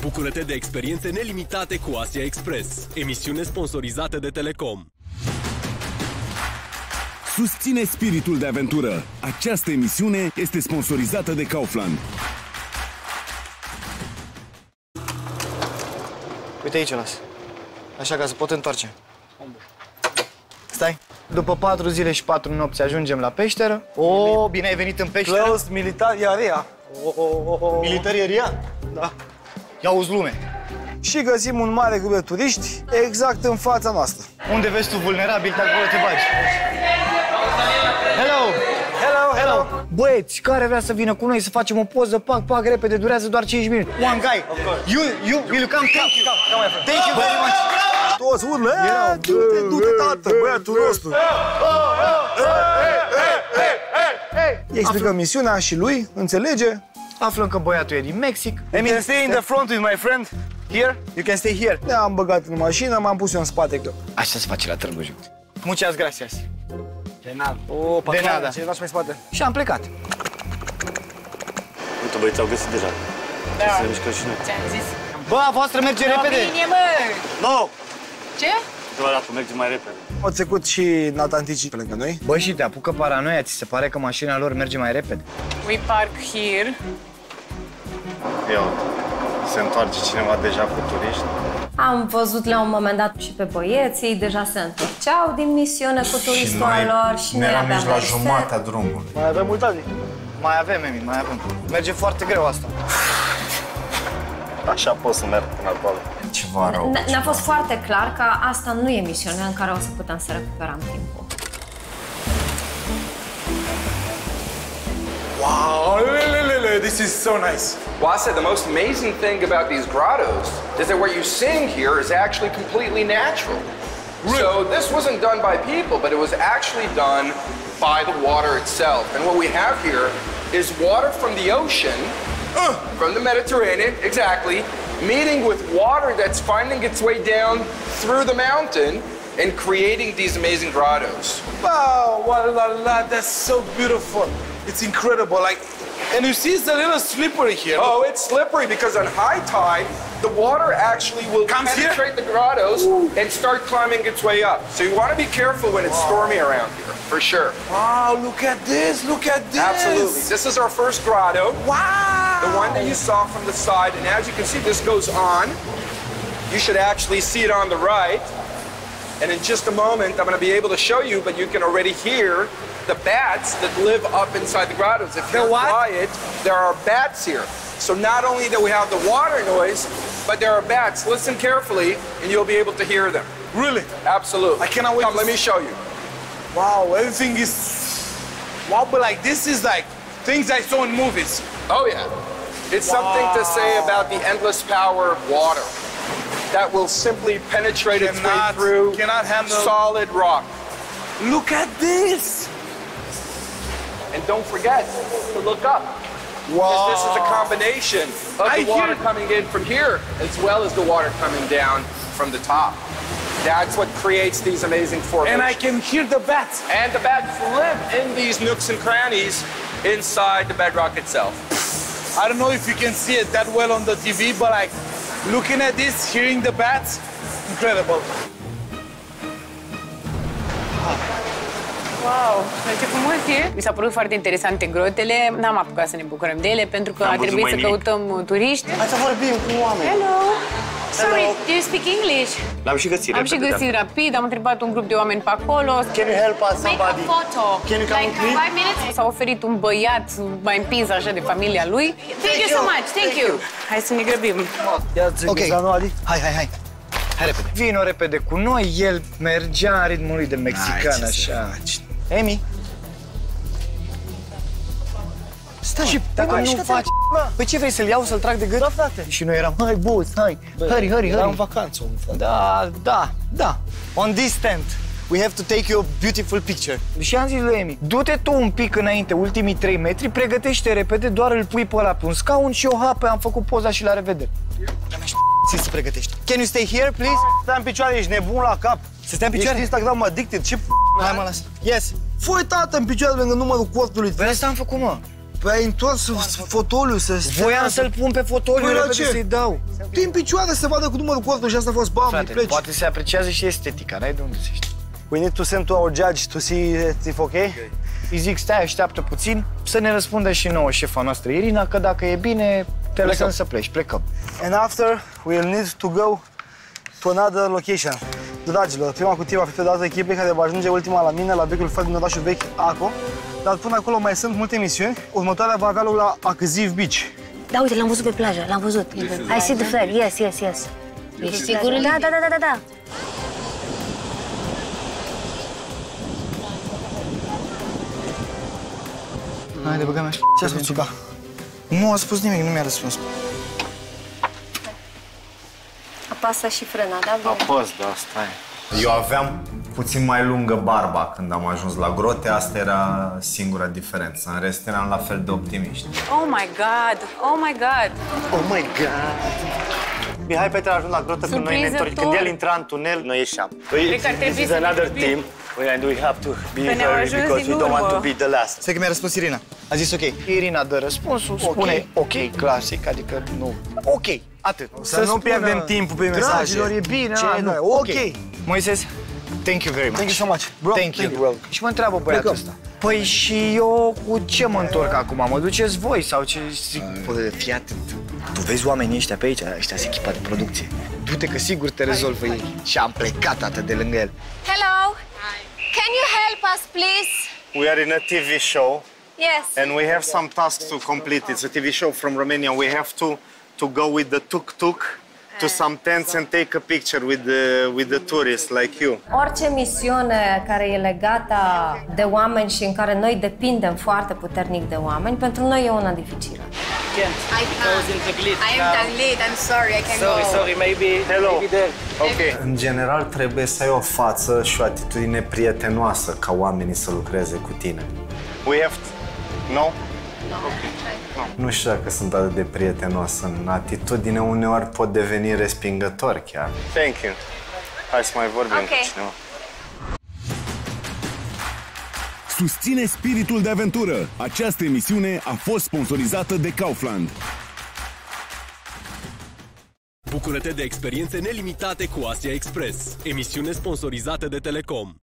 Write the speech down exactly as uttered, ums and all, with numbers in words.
Bucură-te de experiențe nelimitate cu Asia Express. Emisiune sponsorizată de Telecom. Susține spiritul de aventură. Această emisiune este sponsorizată de Kaufland. Uite aici las. Așa ca să pot întoarce. Stai. După patru zile și patru nopți ajungem la peșteră. O, bine ai venit în peșteră. Close militaria. Militaria? Da. Ia uzi lume. Și găsim un mare grup de turiști exact în fața noastră. Unde vezi tu vulnerabil, de acolo te bagi. Hello! Hello, hello! Băieți, care vrea să vină cu noi să facem o poză, pac, pac, repede, durează doar cinci minute. One guy, you, you, will you come? Come, come, come, my friend. Thank you very much. Toți urlă, du-te, du-te, tată, băiatul nostru. Îi explicăm misiunea și lui, înțelege. Aflăm că băiatul e din Mexic. You can stay in the front with my friend. Here? You can stay here. Ne-am băgat în mașină, m-am pus eu în spate. Așa se face la Târgu Jiu. Muchas gracias. De nada. O, de nada. Ce lași mai spate? Și am plecat. Uite, băieți, au găsit deja. Da. Să ne mișcăm și noi. Ți-am zis. Bă, a voastră merge repede. Bine, mă! No! Ce? Doar dacă merge mai repede. Au trecut și natanticii pe lângă noi. Bă, și te apucă paranoia, ți se pare că mașina lor merge mai repede? We park here. Ia uite, se întoarce cineva deja cu turiști. Am văzut la un moment dat și pe băieți, ei deja se întorceau din misiune cu turistul lor și noi eram aveam la reset. jumatea drumului. Mai avem mult ani. Mai avem, Emi, mai avem. Merge foarte greu asta. Așa pot să merg până acolo. Ceva rău. Ne-a fost foarte clar că asta nu e misiunea în care o să putem să recuperăm timpul. Wow, this is so nice. Well, I said the most amazing thing about these grottos is that what you're seeing here is actually completely natural. Really? So this wasn't done by people, but it was actually done by the water itself. And what we have here is water from the ocean, uh, from the Mediterranean, exactly, meeting with water that's finding its way down through the mountain and creating these amazing grottos. Wow, wow, la, la, that's so beautiful. It's incredible. Like, and you see it's a little slippery here. Oh, it's slippery because on high tide, the water actually will Comes penetrate here? the grottos Ooh. and start climbing its way up. So you want to be careful when it's wow. stormy around here, for sure. Wow, look at this, look at this. Absolutely. This is our first grotto. Wow. The one that you saw from the side. And as you can see, this goes on. You should actually see it on the right. And in just a moment, I'm going to be able to show you, but you can already hear the bats that live up inside the grottos. If you're quiet, there are bats here. So not only do we have the water noise, but there are bats. Listen carefully, and you'll be able to hear them. Really? Absolutely. I cannot wait. Come, let me show you. Wow, everything is... Wow, but like this is like things I saw in movies. Oh, yeah. It's wow. something to say about the endless power of water that will simply penetrate cannot, its way through cannot handle solid rock. Look at this! And don't forget to look up. Wow. Because this is a combination of I the water hear... coming in from here as well as the water coming down from the top. That's what creates these amazing formations. And I can hear the bats. And the bats live in these nooks and crannies inside the bedrock itself. I don't know if you can see it that well on the T V, but like looking at this, hearing the bats, incredible. Wow, ce frumos e! Mi s-a părut foarte interesante grotele. N-am apucat să ne bucurăm de ele pentru că a trebuit să căutăm turiști. Hai să vorbim cu oameni. Hello! Sorry, do you speak English? L-am și găsit Am și repede, găsit da. rapid, am întrebat un grup de oameni pe acolo. Can you help us, somebody? Make a photo. Can you come like with me? five minutes? S-a oferit un băiat mai împins așa de familia lui. Thank you so much, thank you. Hai să ne grăbim. Ok, hai, hai, hai. Hai repede. Vino repede cu noi, el mergea în ritmul lui de mexican, așa. Emi? Stai, și dacă nu faci... Păi ce vrei, să-l iau, să-l trag de gât? Da, frate. Și noi eram, hai, boss, hai, hurry, hurry, hurry. Eram în vacanță, om, frate. Da, da, da. On this tent, we have to take you a beautiful picture. Și am zis lui Emi, du-te tu un pic înainte, ultimii trei metri, pregătește repede, doar îl pui pe ăla pe un scaun și eu, hape, am făcut poza și la revedere. Ți se pregătești. Can you stay here, please? Stai în picioare, ești nebun la cap. Să stai în picioare? Ești Instagram addicted, ce p***? Hai mă, las. Yes. Fui, tată, în picioare lângă numărul cortului. Păi asta am făcut, mă. Păi ai întors fotoliul să stea. Voiam să-l pun pe fotoliu, Păi la repede ce? să-i dau. Tu în picioare să vadă cu numărul cortului și asta a fost bam, Frate, pleci. poate se apreciază și estetica, n-ai de unde să știi. We need to send to our judge to see if okay. Îi zic, stai, așteaptă puțin, să ne răspundă și nouă șefa noastră, Irina, că dacă e bine, te lăsăm să pleci, plecăm. And after we'll need to go to another location. Dragilor, prima cutie va fi predată echipei care va ajunge ultima la mine, la vechiul fel din orașul vechi, Aco. Dar până acolo mai sunt multe misiuni. Următoarea va avea loc la Akziv Beach. Da, uite, l-am văzut pe plajă, l-am văzut. I see the flag, yes, yes, yes. Ești sigură? Da, da, da, da, da. Haide, băgăm așa. Ce a spus Ciuca? Nu a spus nimic, nu mi-a răspuns. Apasă și frâna, da? Bine. Apăs, da, stai. Eu aveam puțin mai lungă barba când am ajuns la grote, asta era singura diferență. În rest eram la fel de optimiști. Oh my god, oh my god. Oh my god! Mihai Petre a ajuns la grotă când noi ne întorcem. Când el intra în tunel, noi ieșeam. Cred că ar trebui să another ne team. And we have to be Că ne-au very ajuns because din we don't want to urmă. be the last. Stai că mi-a răspuns Irina. A zis ok. Irina dă răspunsul, spune ok, clasic, adică nu. Ok, atât. Să nu pierdem timpul pe mesaje. Dragilor, e bine, Ce a, nu? nu, Ok. Moises, thank you very much. Thank you so much. Bro, Thank you. thank you. Și mă întreabă băiatul ăsta. Păi și eu cu ce mă întorc acum? Mă duceți voi sau ce zic? Bă, fii atent. Tu vezi oamenii ăștia pe aici? Ăștia sunt echipa de producție. Du-te că sigur te rezolvă ei. Și am plecat atât de lângă el. Hello! Can you help us, please? We are in a T V show Yes. and we have some tasks to complete. It's a T V show from Romania. We have to to go with the tuk-tuk to some tents and take a picture with the with the tourists like you. Orice misiune care e legată de oameni și în care noi depindem foarte puternic de oameni, pentru noi e una dificilă. I can't. I am Taglit, I'm sorry, I can't Sorry, go. sorry, maybe, Hello. maybe there. Okay. În general trebuie să ai o față și o atitudine prietenoasă ca oamenii să lucreze cu tine. We have to... No? Nu știu dacă sunt atât de prietenoasă. În atitudine uneori pot deveni respingător chiar. Thank you. Hai să mai vorbim Ok. cu cineva. Susține spiritul de aventură. Această emisiune a fost sponsorizată de Kaufland. Bucură-te de experiențe nelimitate cu Asia Express, emisiune sponsorizată de Telecom.